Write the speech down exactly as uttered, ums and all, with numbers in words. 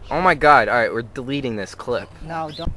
Oh my god, alright, we're deleting this clip. No, don't.